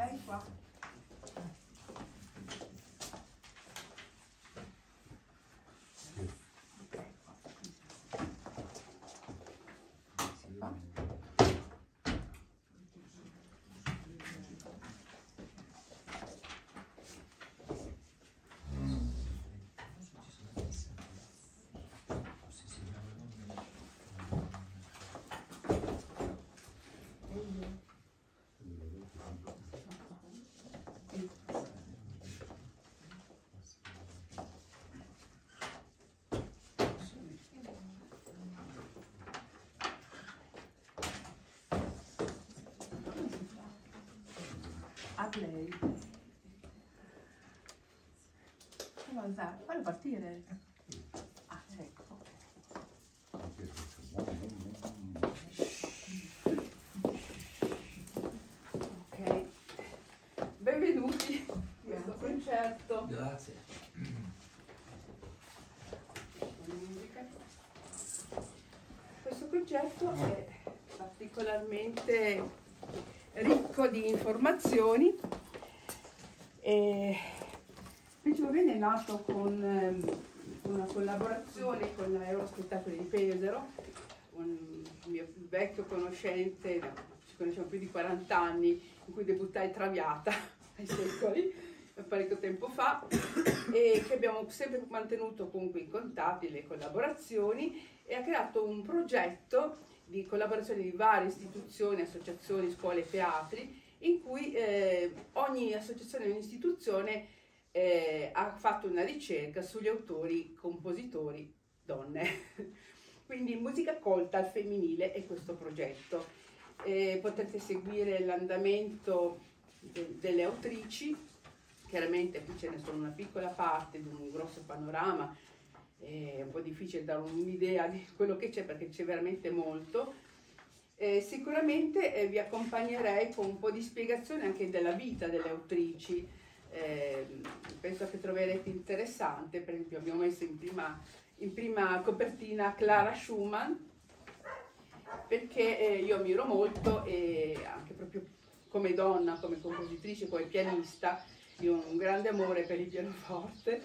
lei qua. A lei. Fallo partire. Ah, ecco. Ok. Benvenuti a questo concerto. Grazie. Questo concerto è particolarmente ricco di informazioni e Principalmente è nato con una collaborazione con l'Eurospettacoli di Pesaro, un mio vecchio conoscente, ci conosciamo più di 40 anni, in cui debuttai Traviata ai secoli, parecchio tempo fa, e che abbiamo sempre mantenuto comunque i contatti, le collaborazioni, e ha creato un progetto di collaborazione di varie istituzioni, associazioni, scuole e teatri, in cui ogni associazione e ogni istituzione ha fatto una ricerca sugli autori, compositori, donne. Quindi musica colta al femminile è questo progetto. Potete seguire l'andamento delle autrici, chiaramente qui ce ne sono una piccola parte di un grosso panorama, è un po' difficile dare un'idea di quello che c'è perché c'è veramente molto. Sicuramente vi accompagnerei con un po' di spiegazione anche della vita delle autrici. Penso che troverete interessante. Per esempio abbiamo messo in prima copertina Clara Schumann, perché io ammiro molto, e anche proprio come donna, come compositrice, come pianista, io ho un grande amore per il pianoforte.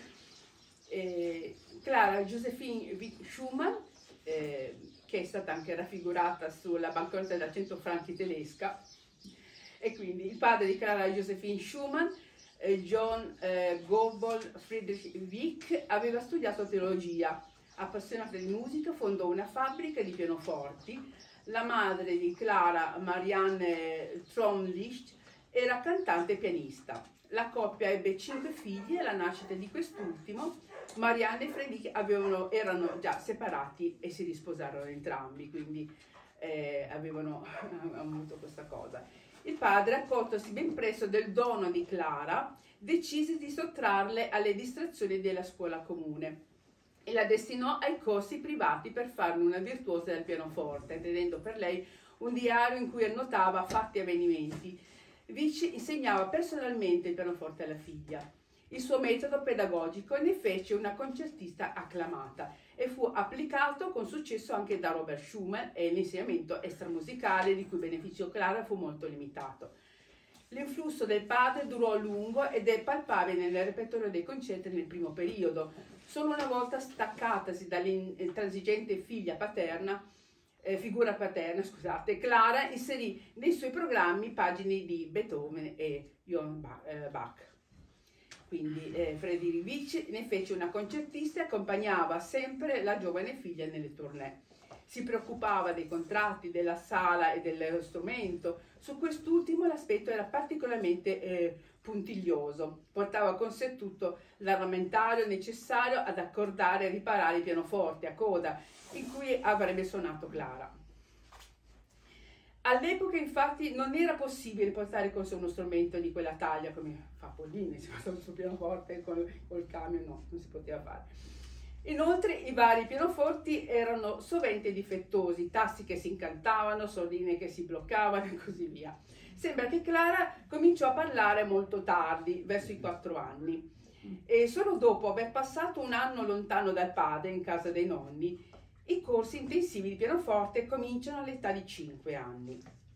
Clara Josephine Schumann, che è stata anche raffigurata sulla banconota da 100 franchi tedesca, e quindi il padre di Clara Josephine Schumann, John Gotthold Friedrich Wieck, aveva studiato teologia. Appassionata di musica, fondò una fabbrica di pianoforti. La madre di Clara, Marianne Tromlicht, era cantante e pianista. La coppia ebbe 5 figli e alla nascita di quest'ultimo, Marianne e Friedrich erano già separati e si risposarono entrambi, quindi avevano avuto questa cosa. Il padre, accortosi ben presto del dono di Clara, decise di sottrarle alle distrazioni della scuola comune e la destinò ai corsi privati per farne una virtuosa del pianoforte, tenendo per lei un diario in cui annotava fatti e avvenimenti. Vici insegnava personalmente il pianoforte alla figlia. Il suo metodo pedagogico ne fece una concertista acclamata e fu applicato con successo anche da Robert Schumann, e l'insegnamento extramusicale, di cui beneficio Clara, fu molto limitato. L'influsso del padre durò a lungo ed è palpabile nel repertorio dei concerti nel primo periodo. Solo una volta staccatasi dall'intransigente figura paterna, Clara inserì nei suoi programmi pagine di Beethoven e Johann Bach. Quindi Friedrich Wieck ne fece una concertista e accompagnava sempre la giovane figlia nelle tournée. Si preoccupava dei contratti, della sala e dello strumento. Su quest'ultimo l'aspetto era particolarmente puntiglioso. Portava con sé tutto l'armamentario necessario ad accordare e riparare i pianoforti a coda in cui avrebbe suonato Clara. All'epoca infatti non era possibile portare con sé uno strumento di quella taglia come fa Pollini, si fa sul pianoforte col camion, no, non si poteva fare. Inoltre i vari pianoforti erano sovente difettosi, tasti che si incantavano, sordine che si bloccavano e così via. Sembra che Clara cominciò a parlare molto tardi, verso i 4 anni, e solo dopo aver passato un anno lontano dal padre in casa dei nonni. I corsi intensivi di pianoforte cominciano all'età di 5 anni.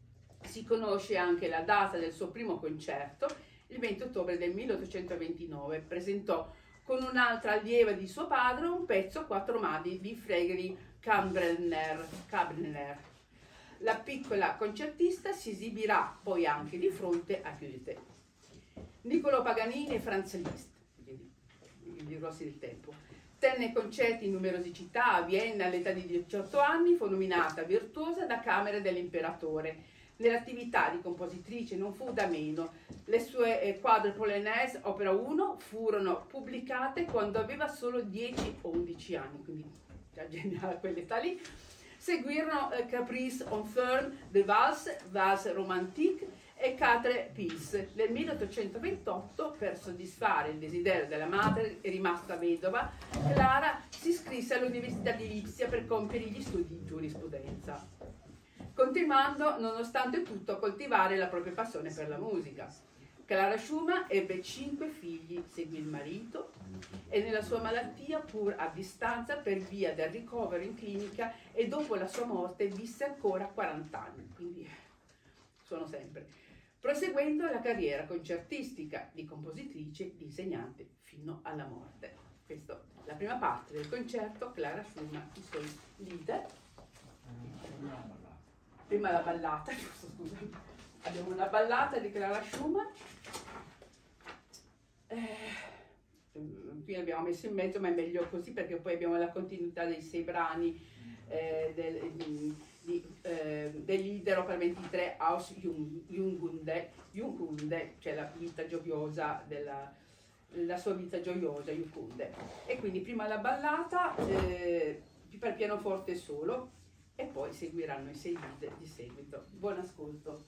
Si conosce anche la data del suo primo concerto, il 20 ottobre del 1829. Presentò con un'altra allieva di suo padre un pezzo a quattro mani di Frédéric Kalkbrenner. La piccola concertista si esibirà poi anche di fronte a Goethe, Niccolò Paganini e Franz Liszt, i grossi del tempo. Tenne concerti in numerose città. A Vienna all'età di 18 anni fu nominata virtuosa da Camera dell'Imperatore. Nell'attività di compositrice non fu da meno. Le sue quadre polonaise opera 1 furono pubblicate quando aveva solo 10 o 11 anni, quindi già geniale a quell'età lì. Seguirono Caprice en Fern de Valse Romantique e Quatre Piece. Nel 1828, per soddisfare il desiderio della madre, rimasta vedova, Clara si iscrisse all'Università di Lipsia per compiere gli studi di giurisprudenza, continuando nonostante tutto a coltivare la propria passione per la musica. Clara Schumann ebbe 5 figli, seguì il marito e nella sua malattia, pur a distanza per via del ricovero in clinica, e dopo la sua morte visse ancora 40 anni, quindi sono sempre, proseguendo la carriera concertistica di compositrice, di insegnante fino alla morte. Questa è la prima parte del concerto Clara Schumann, i suoi leader. Prima la ballata, giusto, scusami. Abbiamo una ballata di Clara Schumann. Qui l'abbiamo messo in mezzo, ma è meglio così perché poi abbiamo la continuità dei 6 brani del leader opera 23 Aus Jungkunde, cioè la vita gioiosa la sua vita gioiosa, Jungkunde. E quindi prima la ballata per pianoforte solo e poi seguiranno i 6 leader di seguito. Buon ascolto.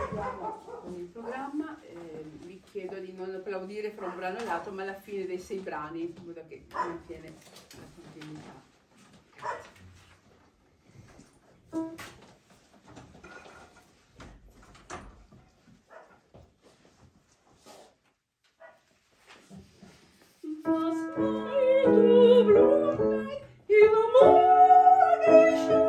Andiamo con il programma, vi chiedo di non applaudire fra un brano e l'altro, ma alla fine dei 6 brani, in modo che mantiene la continuità. Grazie. Was du Blumlein im Morgenschein,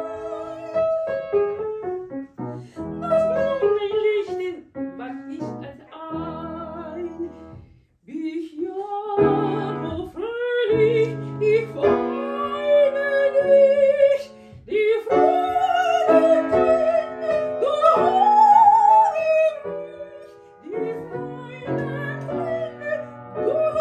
das Blumenlicht wagt ich als ein, ich jage fröhlich, ich weine nicht, die Freude kennt du heurig, die Freude kennt du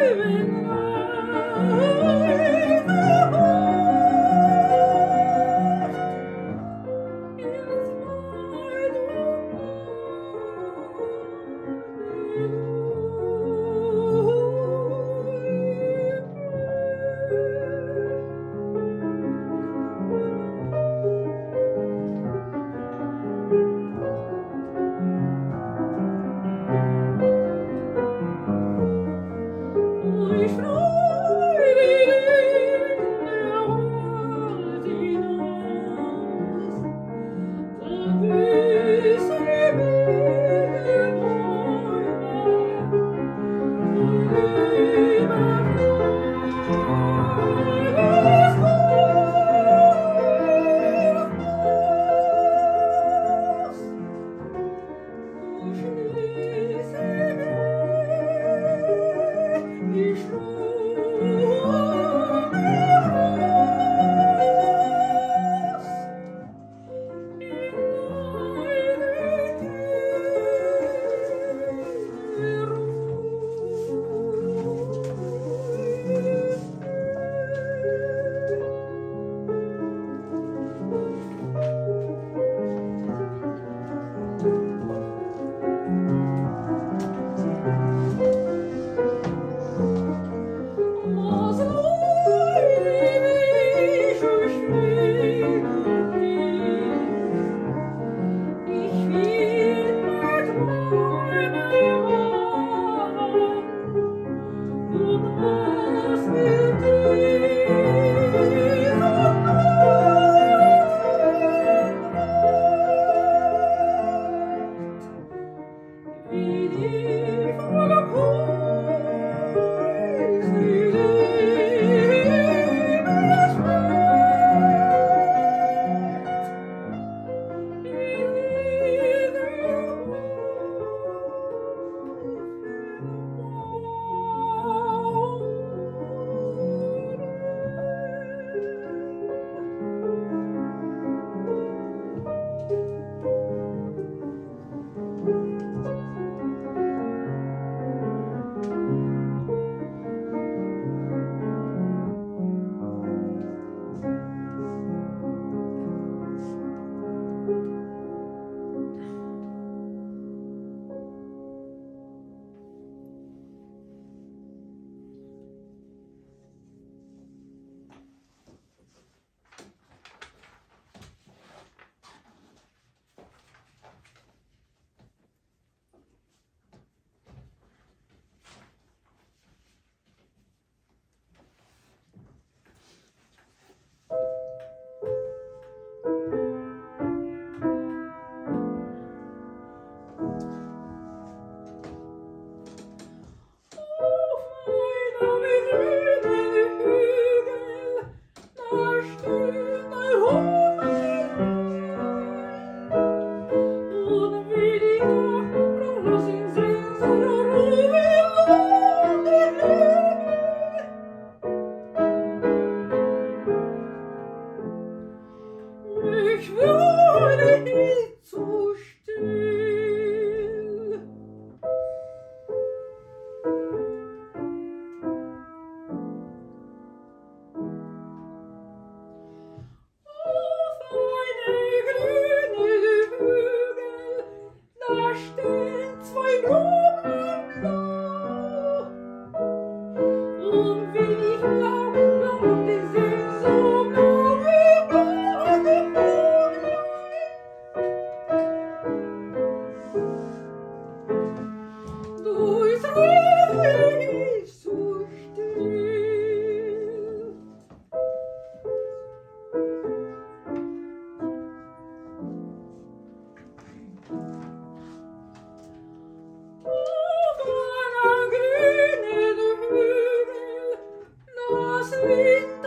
Sweet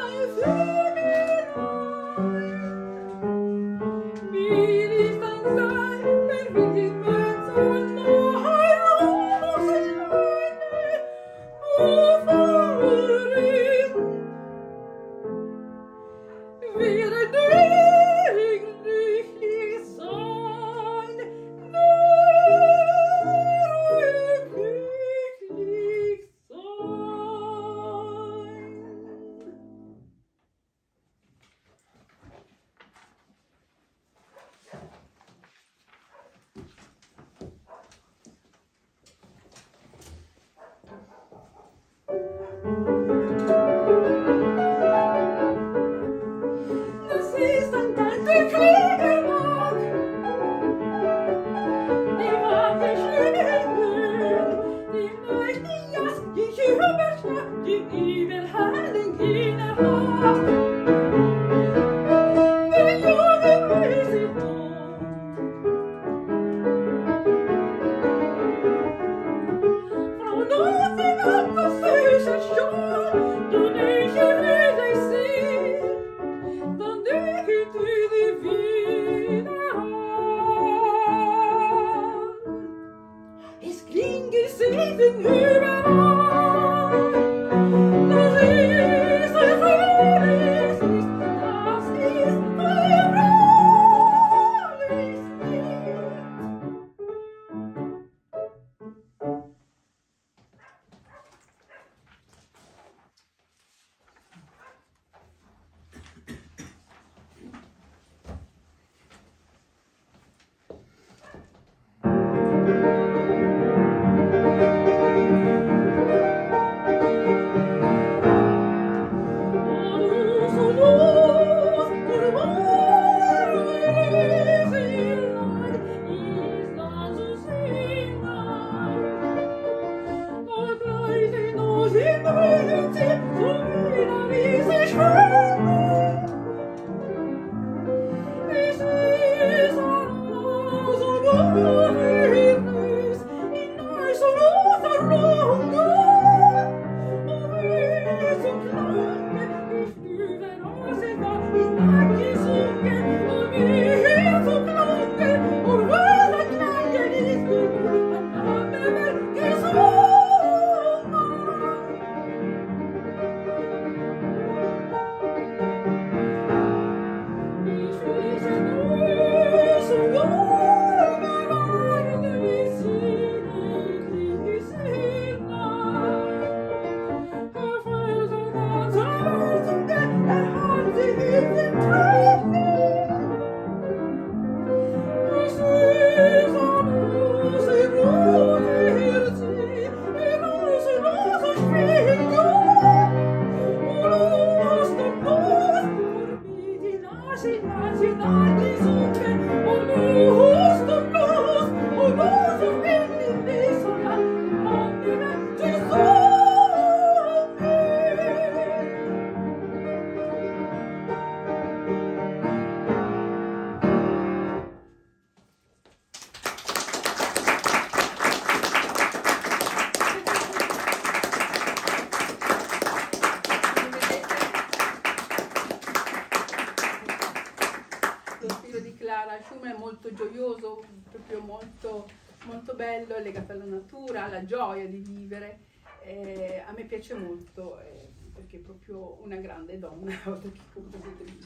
Gioioso, proprio molto, molto bello, è legato alla natura, alla gioia di vivere. A me piace molto perché è proprio una grande donna, oltre che compositrice.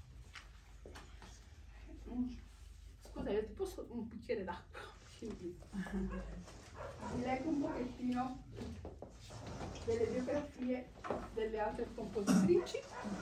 Scusa, io ti posso un bicchiere d'acqua? Vi leggo un pochettino delle biografie delle altre compositrici.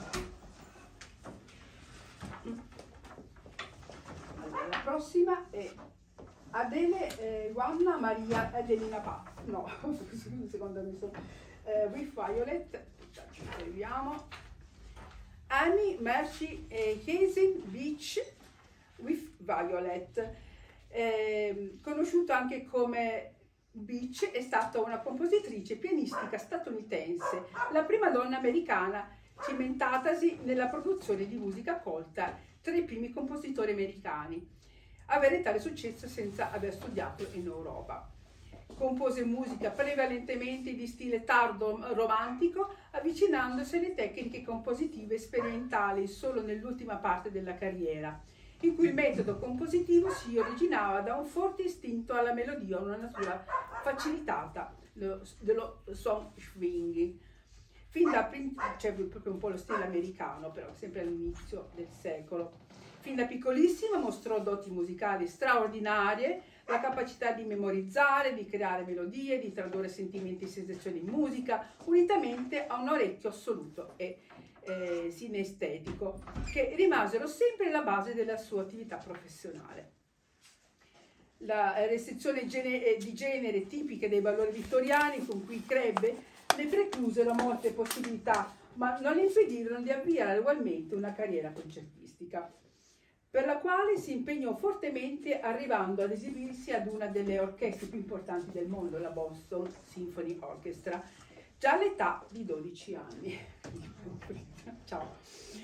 Allora, la prossima è Adele Joanna Maria Adelina Paz. No, un secondo mi sono. With Violet, ci scriviamo. Annie Mercy Hazen Beach with Violet. Conosciuta anche come Beach, è stata una compositrice pianistica statunitense, la prima donna americana cimentatasi nella produzione di musica colta tra i primi compositori americani. Avere tale successo senza aver studiato in Europa. Compose musica prevalentemente di stile tardo romantico, avvicinandosi alle tecniche compositive sperimentali solo nell'ultima parte della carriera, in cui il metodo compositivo si originava da un forte istinto alla melodia, una natura facilitata dello song swing. Fin da c'è proprio un po' lo stile americano, però sempre all'inizio del secolo. Fin da piccolissima mostrò doti musicali straordinarie, la capacità di memorizzare, di creare melodie, di tradurre sentimenti e sensazioni in musica, unitamente a un orecchio assoluto e sinestetico, che rimasero sempre la base della sua attività professionale. La restrizione di genere tipiche dei valori vittoriani con cui crebbe ne preclusero molte possibilità, ma non le impedirono di avviare ugualmente una carriera concertistica, per la quale si impegnò fortemente, arrivando ad esibirsi ad una delle orchestre più importanti del mondo, la Boston Symphony Orchestra, già all'età di 12 anni. Ciao.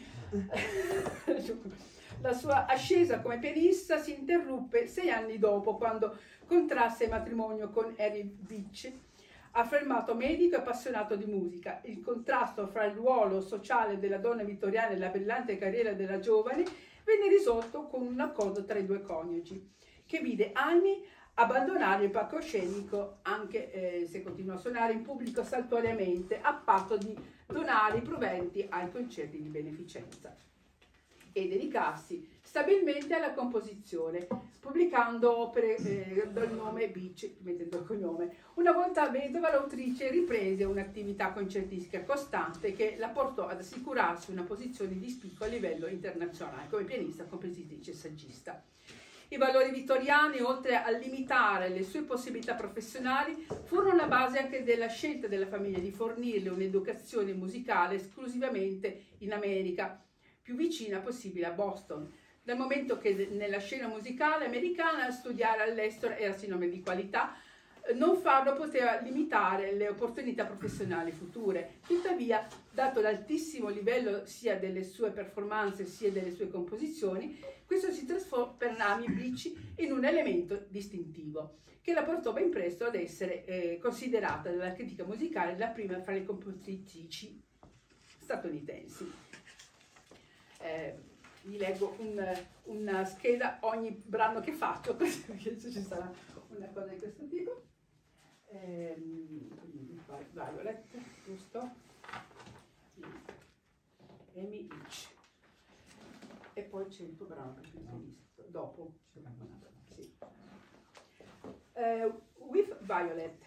La sua ascesa come pianista si interruppe 6 anni dopo, quando contrasse matrimonio con Harry Beach, affermato medico e appassionato di musica. Il contrasto fra il ruolo sociale della donna vittoriana e la brillante carriera della giovane venne risolto con un accordo tra i due coniugi, che vide Annie abbandonare il palcoscenico, anche se continuò a suonare in pubblico saltuariamente, a patto di donare i proventi ai concerti di beneficenza e dedicarsi stabilmente alla composizione, pubblicando opere dal nome Beach, mettendo il cognome. Una volta vedova, l'autrice riprese un'attività concertistica costante che la portò ad assicurarsi una posizione di spicco a livello internazionale come pianista, compositrice e saggista. I valori vittoriani, oltre a limitare le sue possibilità professionali, furono la base anche della scelta della famiglia di fornirle un'educazione musicale esclusivamente in America, più vicina possibile a Boston, dal momento che nella scena musicale americana studiare all'estero era sinonimo di qualità, non farlo poteva limitare le opportunità professionali future. Tuttavia, dato l'altissimo livello sia delle sue performance sia delle sue composizioni, questo si trasformò per Nami Bici in un elemento distintivo, che la portò ben presto ad essere considerata dalla critica musicale la prima fra le compositrici statunitensi. Vi leggo una scheda ogni brano che faccio, così ci sarà una cosa di questo tipo. Violet, giusto? Amy Beach. E poi c'è il tuo brano che ho visto dopo. Sì. With Violet.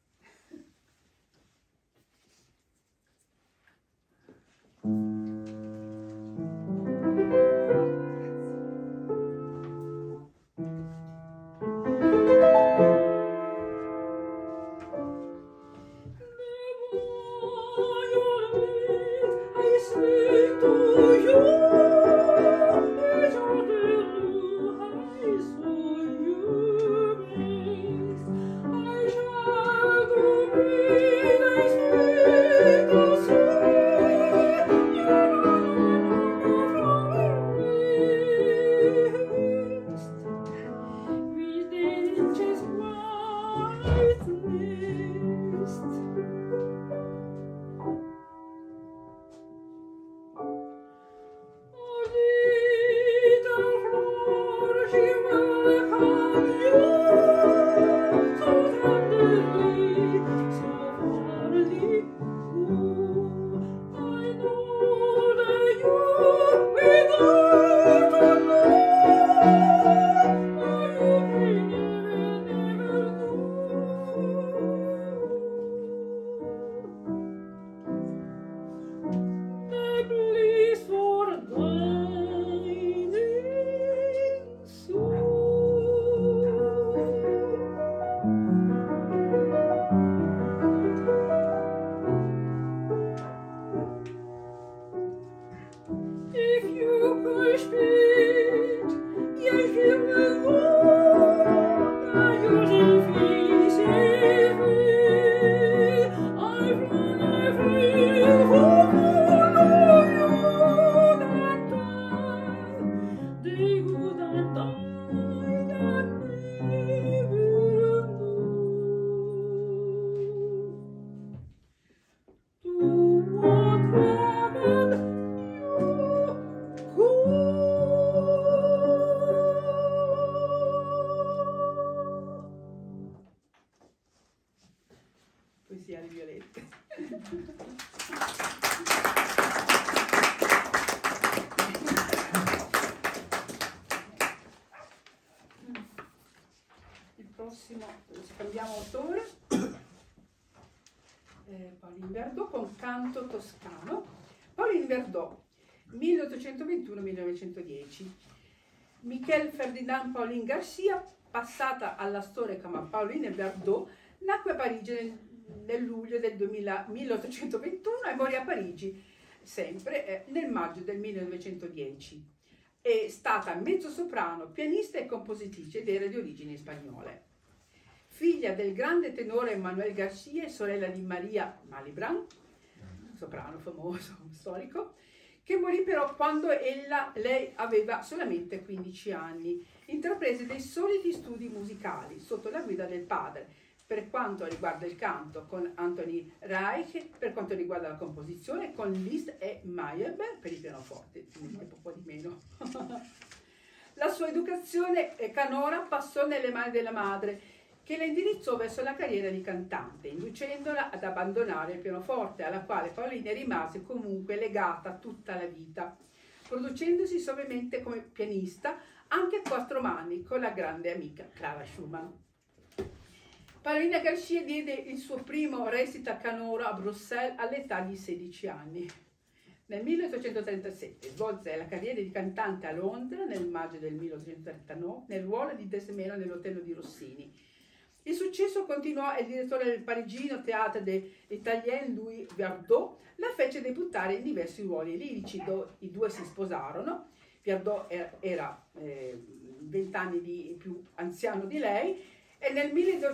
Poesia di Violette. Il prossimo, cambiamo autore, Pauline Verdot con Canto toscano. Pauline Verdot, 1821-1910. Michel Ferdinand Pauline Garcia, passata alla storia come Pauline Verdot, nacque a Parigi nel luglio del 1821 e morì a Parigi sempre nel maggio del 1910. È stata mezzosoprano, pianista e compositrice ed era di origini spagnole. Figlia del grande tenore Manuel Garcia e sorella di Maria Malibran, soprano famoso, storico, che morì però quando lei aveva solamente 15 anni. Intraprese dei soliti studi musicali sotto la guida del padre, per quanto riguarda il canto con Anthony Reich, per quanto riguarda la composizione con Liszt e Meyerbeer per il pianoforte, quindi un po' di meno. La sua educazione canora passò nelle mani della madre, che la indirizzò verso la carriera di cantante, inducendola ad abbandonare il pianoforte, alla quale Pauline rimase comunque legata tutta la vita, producendosi soavemente come pianista anche a 4 mani con la grande amica Clara Schumann. Pauline Garcia diede il suo primo recital canoro a Bruxelles all'età di 16 anni. Nel 1837 svolse la carriera di cantante a Londra nel maggio del 1839 nel ruolo di Desdemona nell'Otello di Rossini. Il successo continuò e il direttore del parigino Théâtre des Italiens Louis Verdot la fece debuttare in diversi ruoli lirici. I due si sposarono. Verdot era 20 anni più anziano di lei e nel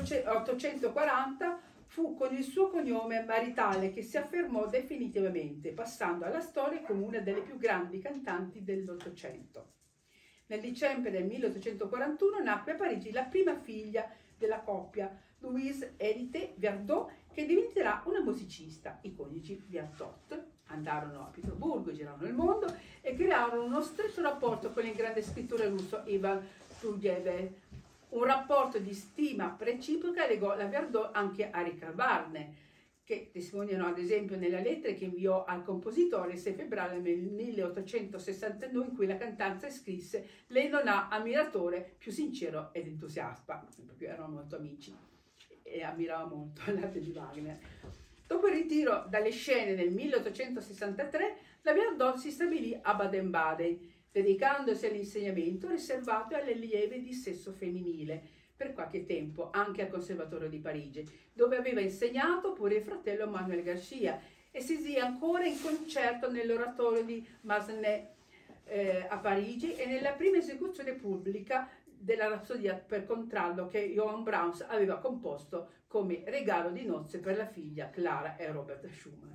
1840 fu con il suo cognome maritale che si affermò definitivamente, passando alla storia come una delle più grandi cantanti dell'Ottocento. Nel dicembre del 1841 nacque a Parigi la prima figlia della coppia, Louise Edith Viardot, che diventerà una musicista. I coniugi Viardot andarono a Pietroburgo, girarono il mondo e crearono uno stretto rapporto con il grande scrittore russo Ivan Turgenev. Un rapporto di stima reciproca legò la Viardot anche a Richard Wagner, che testimoniano ad esempio nella lettera che inviò al compositore il 6 febbraio del 1862, in cui la cantante scrisse: lei non ha ammiratore più sincero ed entusiasta, perché erano molto amici e ammirava molto l'arte di Wagner. Dopo il ritiro dalle scene nel 1863, la Viardot si stabilì a Baden-Baden, dedicandosi all'insegnamento riservato alle allieve di sesso femminile, per qualche tempo anche al Conservatorio di Parigi, dove aveva insegnato pure il fratello Manuel Garcia, e si esibì ancora in concerto nell'oratorio di Massenet a Parigi e nella prima esecuzione pubblica della Rapsodia per contralto che Johann Brahms aveva composto come regalo di nozze per la figlia Clara e Robert Schumann.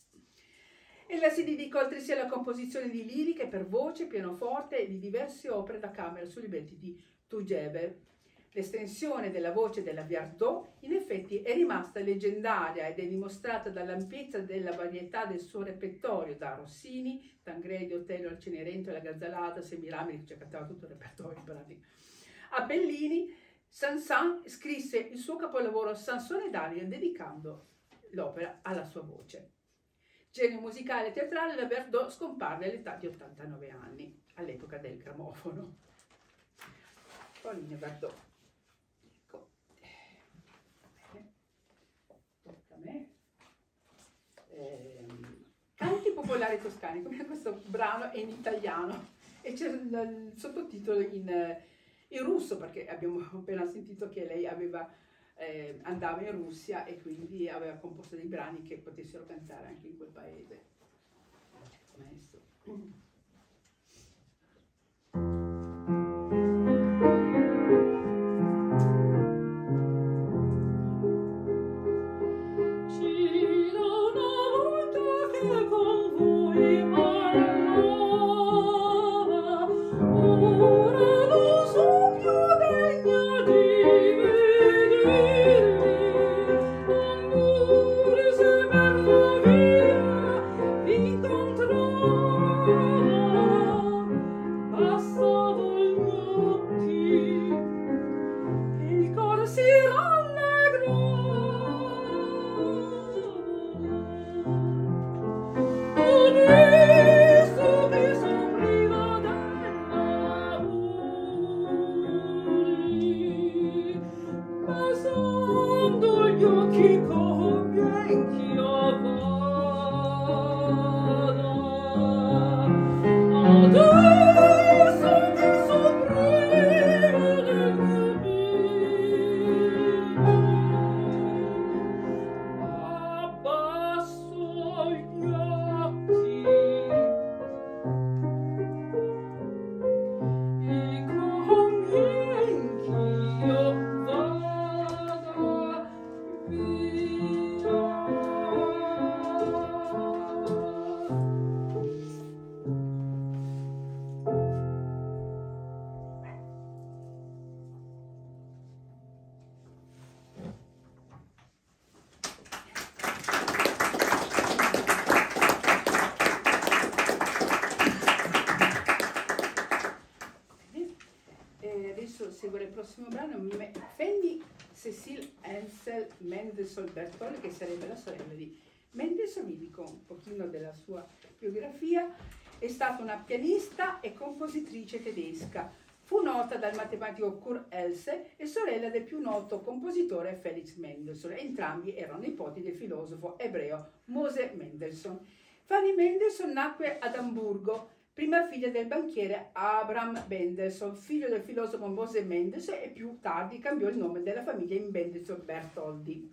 Ella si dedicò altresì alla composizione di liriche per voce, pianoforte e di diverse opere da camera sui libretti di Turgenev. L'estensione della voce della Viardot in effetti è rimasta leggendaria ed è dimostrata dall'ampiezza della varietà del suo repertorio, da Rossini, Tancredi, Otello, la Cenerentola, la Gazzalata, Semiramide, che cantava tutto il repertorio in pratica, a Bellini. Saint-Saëns scrisse il suo capolavoro Sansone e Dalila dedicando l'opera alla sua voce. Genio musicale e teatrale, la Viardot scomparve all'età di 89 anni, all'epoca del grammofono. Pauline Viardot. Ecco. Bene. Tocca a me. Canti popolari toscani, come questo brano è in italiano e c'è il sottotitolo in russo, perché abbiamo appena sentito che lei andava in Russia e quindi aveva composto dei brani che potessero cantare anche in quel paese. Maestro. Segue il prossimo brano, Fanny Cécile Ansel Mendelssohn Berthold, che sarebbe la sorella di Mendelssohn. Vi dico un pochino della sua biografia. È stata una pianista e compositrice tedesca. Fu nota dal matematico Kurt Else e sorella del più noto compositore Felix Mendelssohn. Entrambi erano nipoti del filosofo ebreo Mose Mendelssohn. Fanny Mendelssohn nacque ad Amburgo, prima figlia del banchiere Abraham Mendelssohn, figlio del filosofo Mose Mendelssohn, e più tardi cambiò il nome della famiglia in Mendelssohn Bertoldi,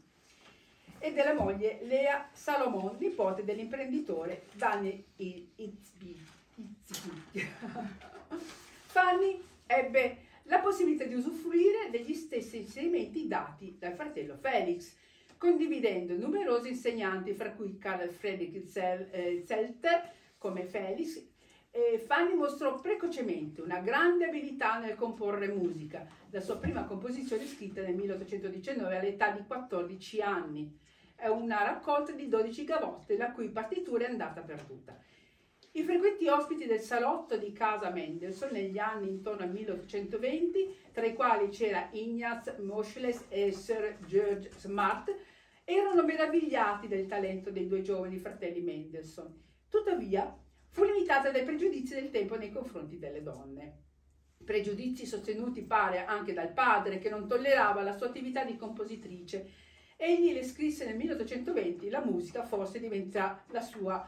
e della moglie Lea Salomon, nipote dell'imprenditore Daniel Itzby. Fanny ebbe la possibilità di usufruire degli stessi insegnamenti dati dal fratello Felix, condividendo numerosi insegnanti, fra cui Carl Friedrich Zelter come Felix. Fanny mostrò precocemente una grande abilità nel comporre musica, la sua prima composizione scritta nel 1819 all'età di 14 anni. È una raccolta di 12 gavotte, la cui partitura è andata perduta. I frequenti ospiti del salotto di casa Mendelssohn negli anni intorno al 1820, tra i quali c'era Ignaz Moscheles e Sir George Smart, erano meravigliati del talento dei due giovani fratelli Mendelssohn. Tuttavia, fu limitata dai pregiudizi del tempo nei confronti delle donne. Pregiudizi sostenuti pare anche dal padre, che non tollerava la sua attività di compositrice. Egli le scrisse nel 1820: la musica forse diventerà la sua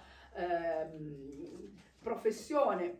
professione,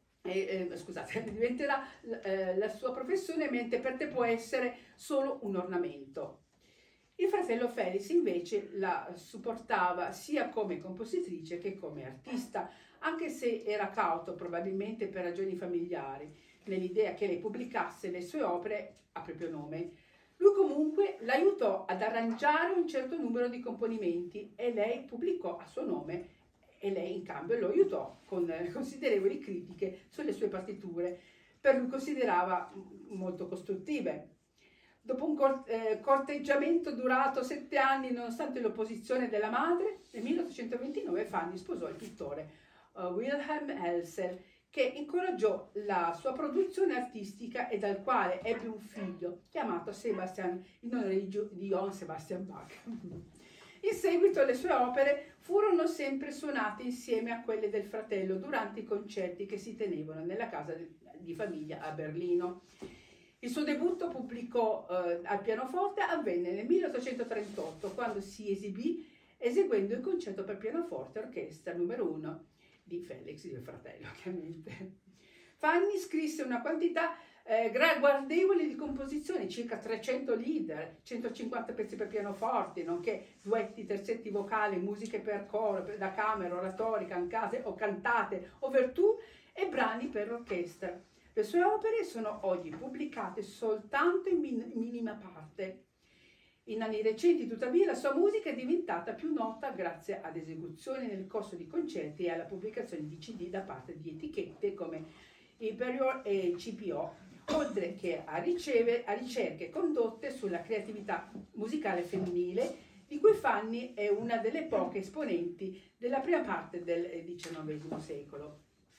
diventerà la sua professione, mentre per te può essere solo un ornamento. Il fratello Felix invece la supportava sia come compositrice che come artista, anche se era cauto, probabilmente per ragioni familiari, nell'idea che lei pubblicasse le sue opere a proprio nome. Lui comunque l'aiutò ad arrangiare un certo numero di componimenti e lei pubblicò a suo nome, e lei in cambio lo aiutò con considerevoli critiche sulle sue partiture, per lui considerava molto costruttive. Dopo un corteggiamento durato 7 anni, nonostante l'opposizione della madre, nel 1829 Fanny sposò il pittore Wilhelm Elser, che incoraggiò la sua produzione artistica e dal quale ebbe un figlio chiamato Sebastian, in onore di Johann Sebastian Bach. In seguito le sue opere furono sempre suonate insieme a quelle del fratello durante i concerti che si tenevano nella casa di famiglia a Berlino. Il suo debutto pubblico al pianoforte avvenne nel 1838, quando si esibì eseguendo il concerto per pianoforte e orchestra numero 1 di Felix, il fratello ovviamente. Fanny scrisse una quantità guardevoli di composizioni, circa 300 lieder, 150 pezzi per pianoforte, nonché duetti, terzetti vocali, musiche per coro, da camera, oratori, cantate, ouverture e brani per orchestra. Le sue opere sono oggi pubblicate soltanto in minima parte. In anni recenti, tuttavia, la sua musica è diventata più nota grazie ad esecuzioni nel corso di concerti e alla pubblicazione di CD da parte di etichette come Imperial e CPO, oltre che a ricerche condotte sulla creatività musicale femminile, di cui Fanny è una delle poche esponenti della prima parte del XIX secolo.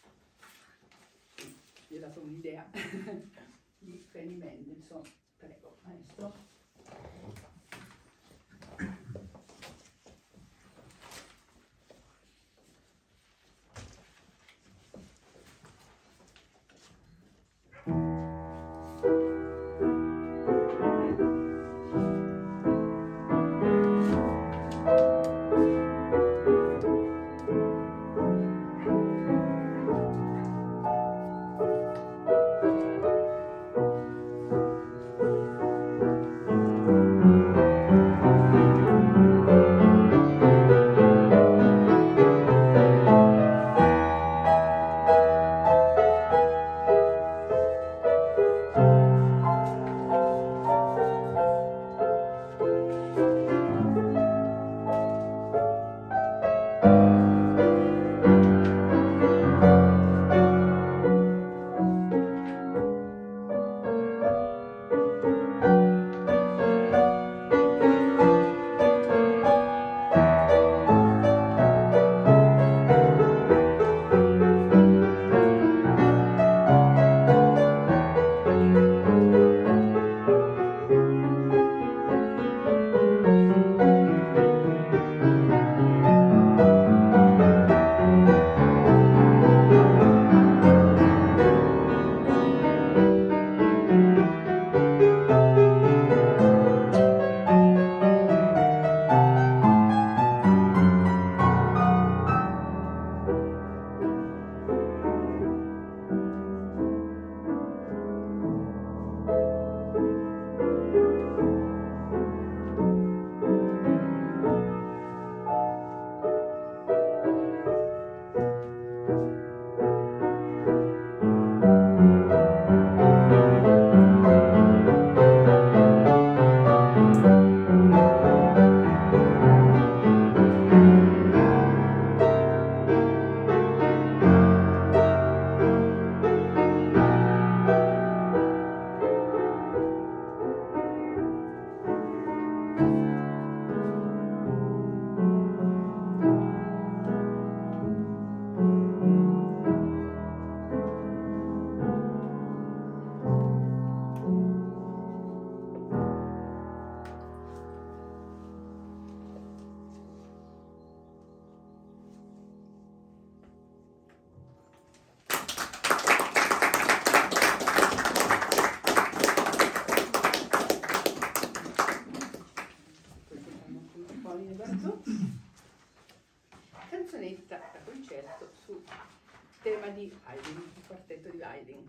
Vi ho dato un'idea di Fanny Mendelssohn. Prego, maestro. canzonetta da concerto sul tema di Haydn, il quartetto di Haydn.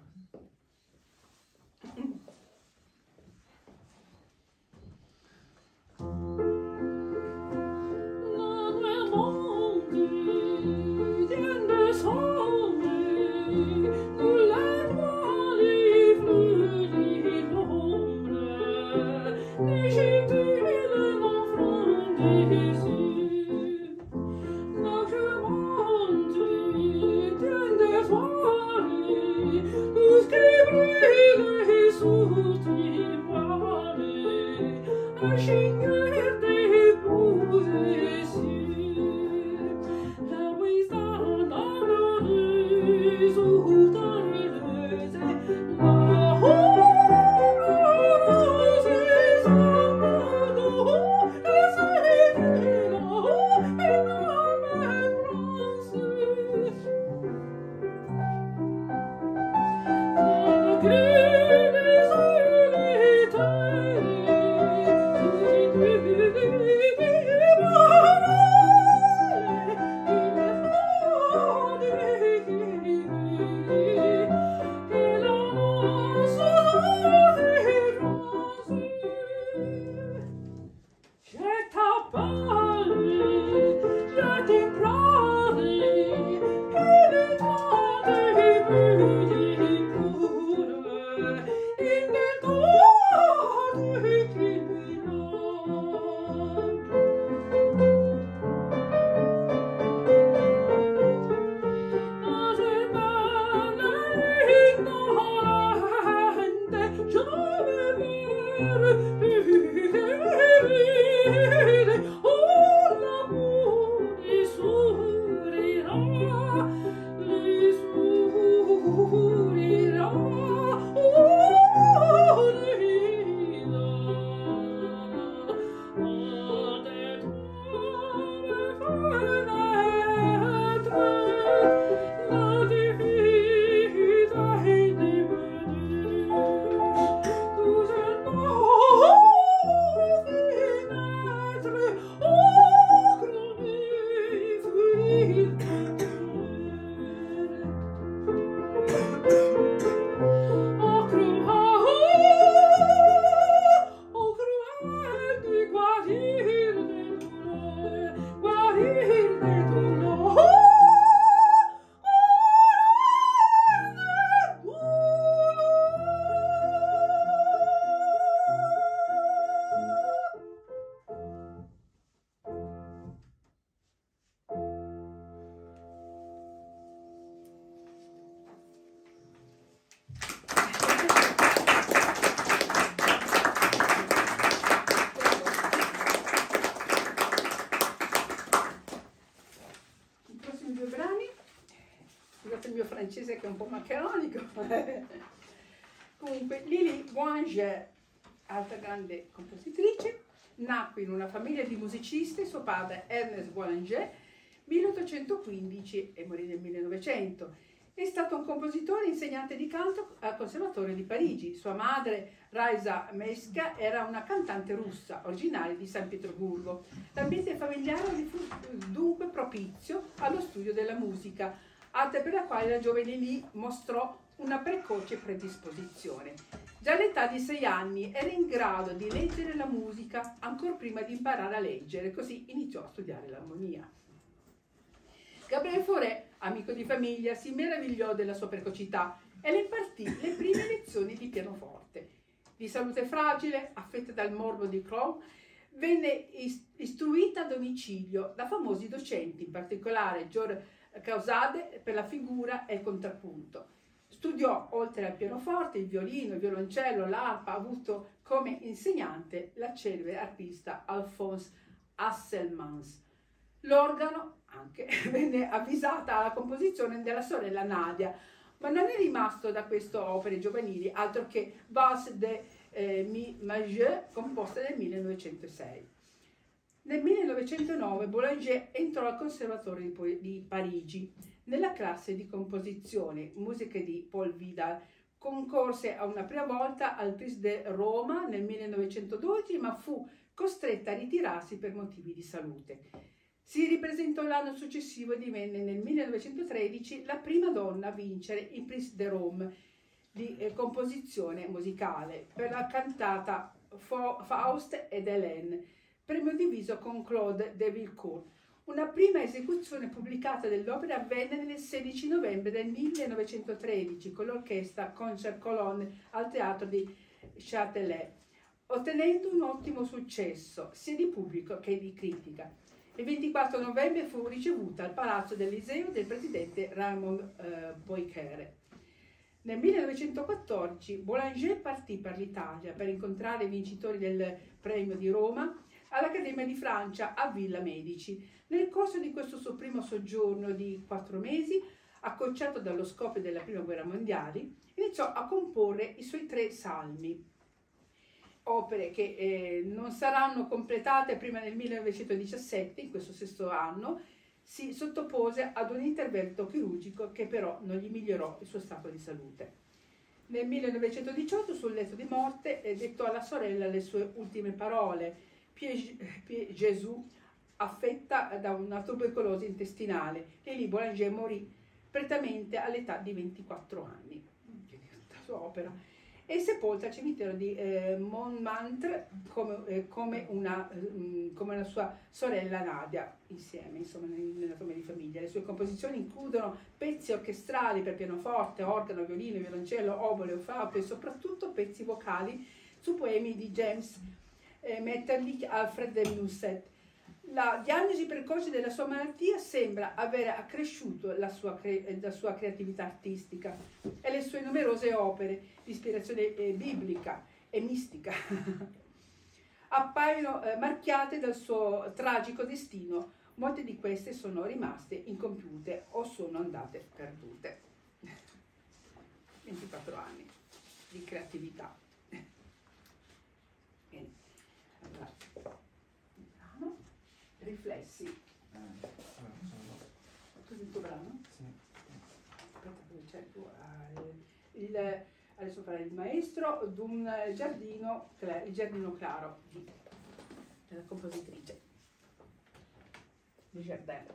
Francese che è un po' maccheronico. Comunque Lili Boulanger, altra grande compositrice, nacque in una famiglia di musicisti. Suo padre Ernest Boulanger 1815 e morì nel 1900. È stato un compositore e insegnante di canto al Conservatorio di Parigi. Sua madre, Raisa Meska, era una cantante russa, originaria di San Pietroburgo. L'ambiente familiare gli fu dunque propizio allo studio della musica, arte per la quale la giovane Lili mostrò una precoce predisposizione. Già all'età di 6 anni era in grado di leggere la musica ancora prima di imparare a leggere, così iniziò a studiare l'armonia. Gabriel Fauré, amico di famiglia, si meravigliò della sua precocità e le impartì le prime lezioni di pianoforte. Di salute fragile, affetta dal morbo di Crohn, venne istruita a domicilio da famosi docenti, in particolare Georges Causade per la figura e il contrappunto. Studiò, oltre al pianoforte, il violino, il violoncello, l'arpa, ha avuto come insegnante la celebre arpista Alphonse Hasselmans. L'organo anche venne avvisata alla composizione della sorella Nadia, ma non è rimasto da queste opere giovanili altro che Valse de Mi Majeur, composta nel 1906. Nel 1909 Boulanger entrò al Conservatorio di Parigi nella classe di composizione, musiche di Paul Vidal. Concorse a una prima volta al Prix de Roma nel 1912, ma fu costretta a ritirarsi per motivi di salute. Si ripresentò l'anno successivo e divenne nel 1913 la prima donna a vincere il Prix de Rome di composizione musicale per la cantata Faust ed Hélène, premio diviso con Claude de Vilcourt. Una prima esecuzione pubblicata dell'opera avvenne nel 16 novembre del 1913 con l'orchestra Concert Colonne al teatro di Châtelet, ottenendo un ottimo successo sia di pubblico che di critica. Il 24 novembre fu ricevuta al Palazzo dell'Eliseo del presidente Raymond Poincaré. Nel 1914 Boulanger partì per l'Italia per incontrare i vincitori del premio di Roma all'Accademia di Francia a Villa Medici. Nel corso di questo suo primo soggiorno di 4 mesi, acconciato dallo scoppio della Prima Guerra Mondiale, iniziò a comporre i suoi 3 salmi, opere che non saranno completate prima del 1917. In questo stesso anno si sottopose ad un intervento chirurgico che però non gli migliorò il suo stato di salute. Nel 1918, sul letto di morte, dettò alla sorella le sue ultime parole: Pierre Gesù, affetta da una tubercolosi intestinale. Lili Boulanger morì prettamente all'età di 24 anni. La sua opera è sepolta al cimitero di Montmartre come la sua sorella Nadia, insieme, insomma, nella tomba di famiglia. Le sue composizioni includono pezzi orchestrali per pianoforte, organo, violino, violoncello, oboe, flauto e soprattutto pezzi vocali su poemi di James Metternich, Alfred de Musset. La diagnosi precoce della sua malattia sembra aver accresciuto la sua creatività artistica e le sue numerose opere di ispirazione biblica e mistica appaiono marchiate dal suo tragico destino. Molte di queste sono rimaste incompiute o sono andate perdute. 24 anni di creatività. Bene. Allora, riflessi. Tu il tuo brano? Sì. Aspetta, dove c'è tu? Adesso farà il maestro d'un giardino, il giardino claro della compositrice di Jardin.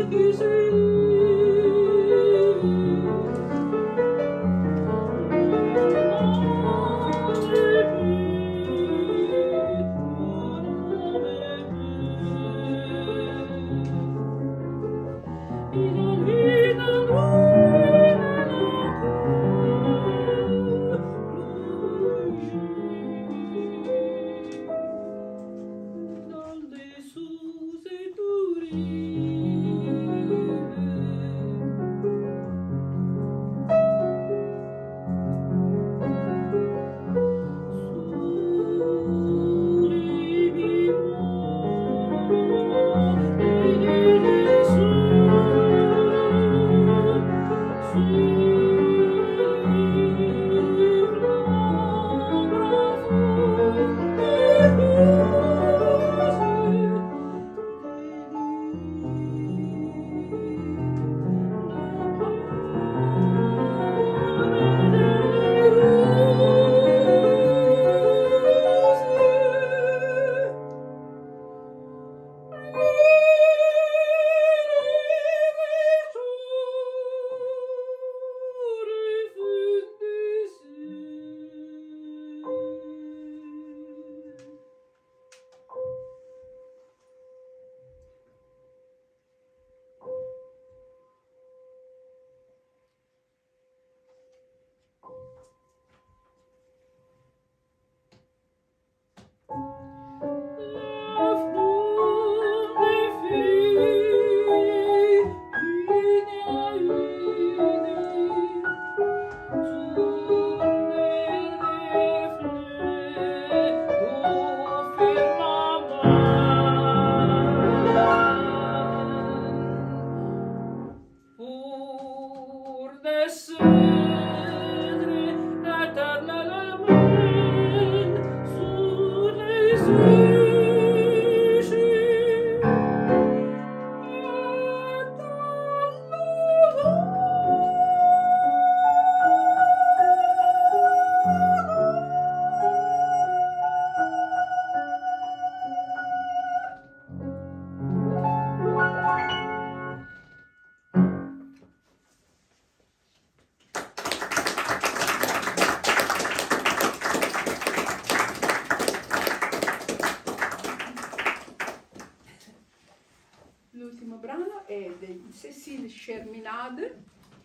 Cécile Cherminade,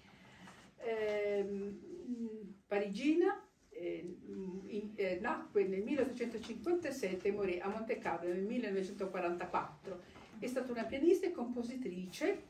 parigina, nacque nel 1857 e morì a Monte Carlo nel 1944. È stata una pianista e compositrice,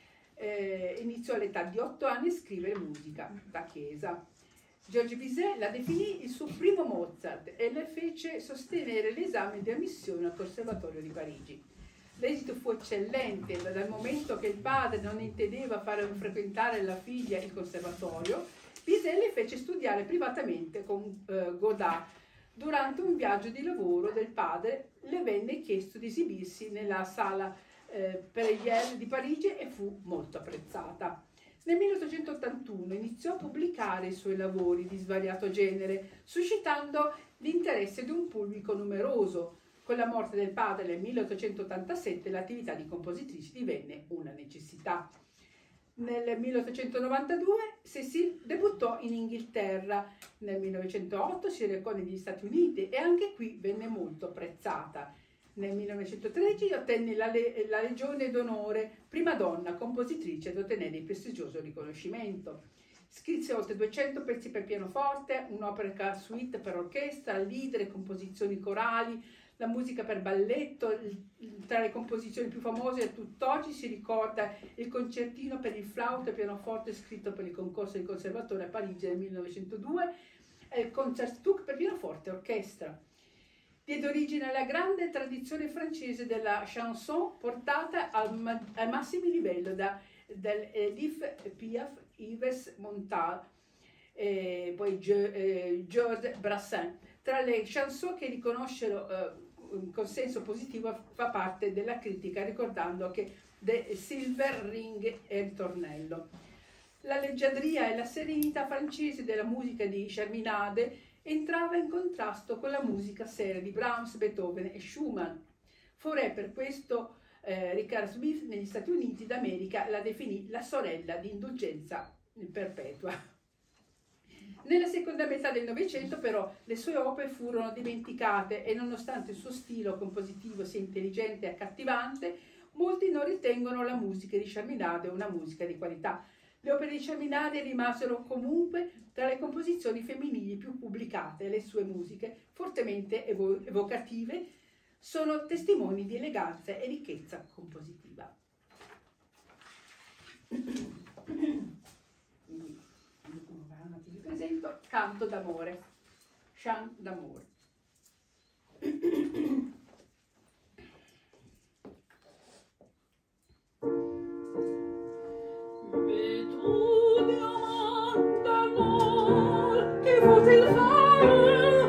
iniziò all'età di 8 anni a scrivere musica da chiesa. Georges Bizet la definì il suo primo Mozart e le fece sostenere l'esame di ammissione al Conservatorio di Parigi. L'esito fu eccellente, dal momento che il padre non intendeva fare frequentare la figlia il conservatorio. Bizet le fece studiare privatamente con Godard. Durante un viaggio di lavoro del padre le venne chiesto di esibirsi nella sala Pleyel di Parigi e fu molto apprezzata. Nel 1881 iniziò a pubblicare i suoi lavori di svariato genere, suscitando l'interesse di un pubblico numeroso. Con la morte del padre nel 1887 l'attività di compositrice divenne una necessità. Nel 1892 Cécile debuttò in Inghilterra, nel 1908 si recò negli Stati Uniti e anche qui venne molto apprezzata. Nel 1913 ottenne la Legione d'Onore, prima donna compositrice ad ottenere il prestigioso riconoscimento. Scrisse oltre 200 pezzi per pianoforte, un'opera suite per orchestra, lieder e composizioni corali, la musica per balletto. Tra le composizioni più famose a tutt'oggi si ricorda il concertino per il flauto e pianoforte scritto per il concorso del Conservatore a Parigi nel 1902 e il Concertstück per pianoforte e orchestra. Diede origine alla grande tradizione francese della chanson portata ai massimi livelli da Edith Piaf, Yves Montand e poi Georges Brassens. Tra le chanson che riconoscero un consenso positivo fa parte della critica, ricordando che The Silver Ring è il ritornello. La leggiadria e la serenità francese della musica di Cherminade entrava in contrasto con la musica seria di Brahms, Beethoven e Schumann. Fauré per questo Richard Smith negli Stati Uniti d'America la definì la sorella di Indulgenza Perpetua. Nella seconda metà del Novecento però le sue opere furono dimenticate e nonostante il suo stile compositivo sia intelligente e accattivante, molti non ritengono la musica di Chaminade una musica di qualità. Le opere di Chaminade rimasero comunque tra le composizioni femminili più pubblicate e le sue musiche, fortemente evocative, sono testimoni di eleganza e ricchezza compositiva. Vi presento Canto d'amore, Chant d'amour. Faut-il faire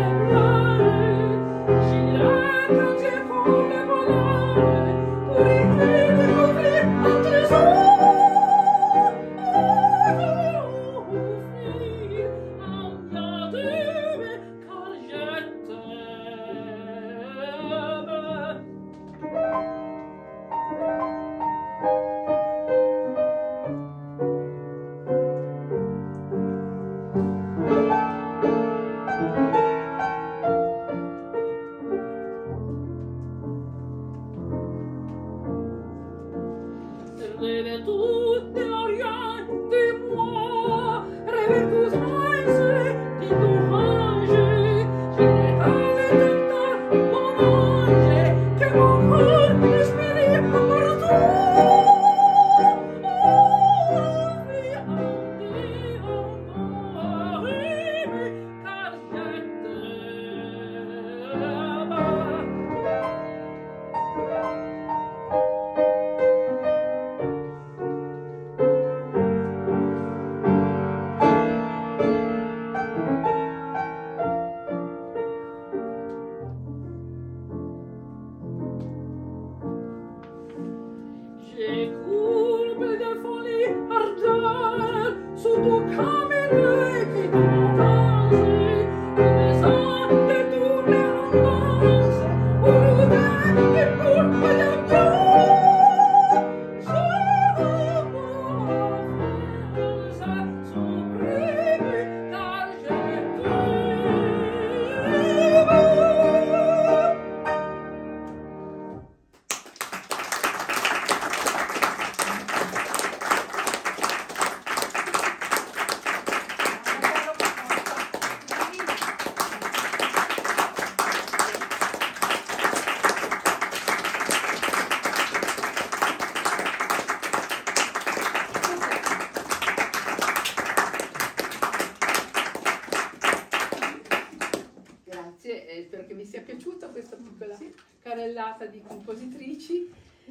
Spero che vi sia piaciuta questa piccola carrellata di compositrici.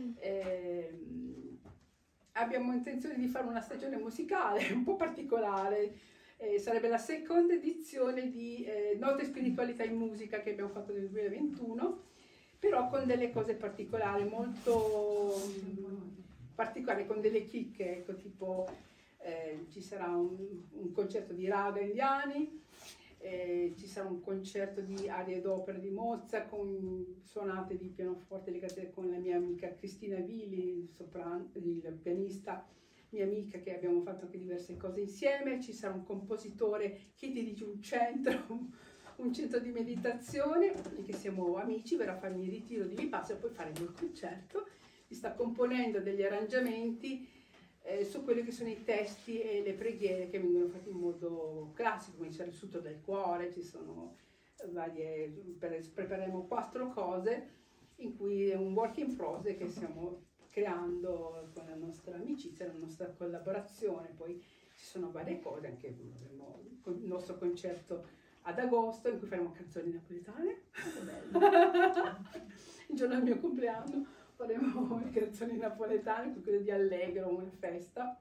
Abbiamo intenzione di fare una stagione musicale un po' particolare, sarebbe la seconda edizione di Note Spiritualità in Musica che abbiamo fatto nel 2021, però con delle cose particolari, molto particolari, con delle chicche, ecco, tipo ci sarà un concerto di raga indiani, ci sarà un concerto di arie ed opere di Mozart con suonate di pianoforte legate con la mia amica Cristina Vili, il pianista, mia amica, che abbiamo fatto anche diverse cose insieme. Ci sarà un compositore che dirige un centro di meditazione, che siamo amici, verrà a farmi il ritiro di Vipassana e poi faremo il concerto. Mi sta componendo degli arrangiamenti su quelli che sono i testi e le preghiere che vengono fatte in modo classico, come c'è il risuscito del cuore, ci sono varie, prepareremo 4 cose in cui è un work in progress che stiamo creando con la nostra amicizia, la nostra collaborazione. Poi ci sono varie cose, anche avremo il nostro concerto ad agosto in cui faremo canzoni napoletane, il giorno del mio compleanno. Faremo le canzoni napoletane, quello di Allegro, una festa.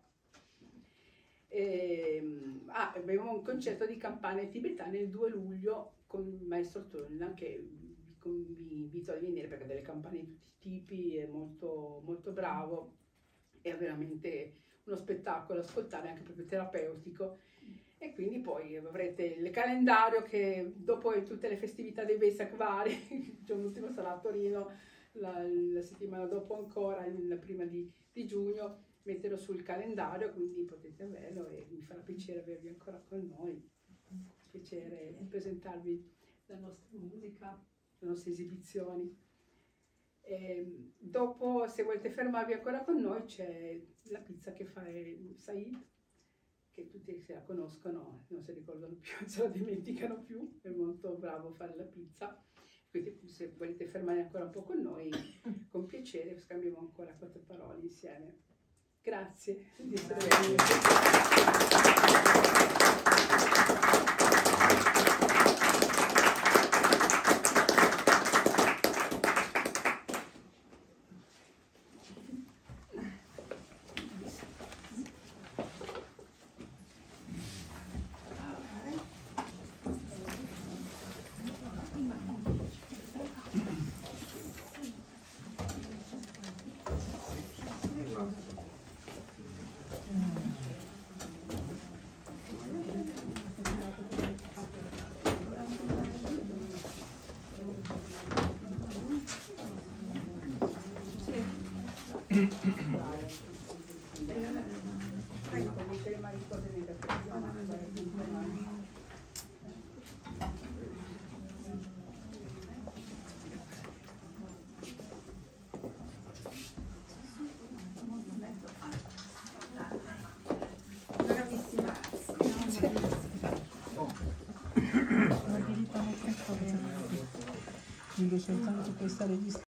Abbiamo un concerto di campane tibetane il 2 luglio con il maestro Tonna, che vi invito a venire perché ha delle campane di tutti i tipi, è molto, molto bravo, è veramente uno spettacolo ascoltare, anche proprio terapeutico. E quindi poi avrete il calendario che dopo tutte le festività dei Vesak vari, il giorno ultimo sarà a Torino, la settimana dopo ancora, la prima di giugno, metterlo sul calendario, quindi potete averlo e mi farà piacere avervi ancora con noi, piacere presentarvi la nostra musica, le nostre esibizioni. E dopo, se volete fermarvi ancora con noi, c'è la pizza che fa Said, che tutti se la conoscono, non si ricordano più, non se la dimenticano più, è molto bravo a fare la pizza. Quindi se volete fermare ancora un po' con noi, con piacere, scambiamo ancora 4 parole insieme. Grazie di essere venuti. Invece intanto puoi stare